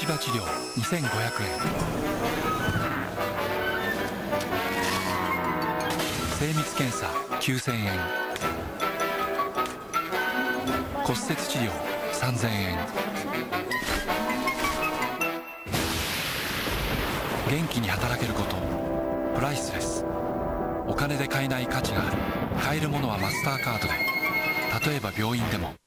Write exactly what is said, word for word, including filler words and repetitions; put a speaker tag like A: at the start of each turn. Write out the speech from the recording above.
A: 虫歯治療にせんごひゃくえん、精密検査きゅうせんえん、骨折治療さんぜんえん。元気に働けること、プライスレス。お金で買えない価値がある。買えるものはマスターカードで。例えば病院でも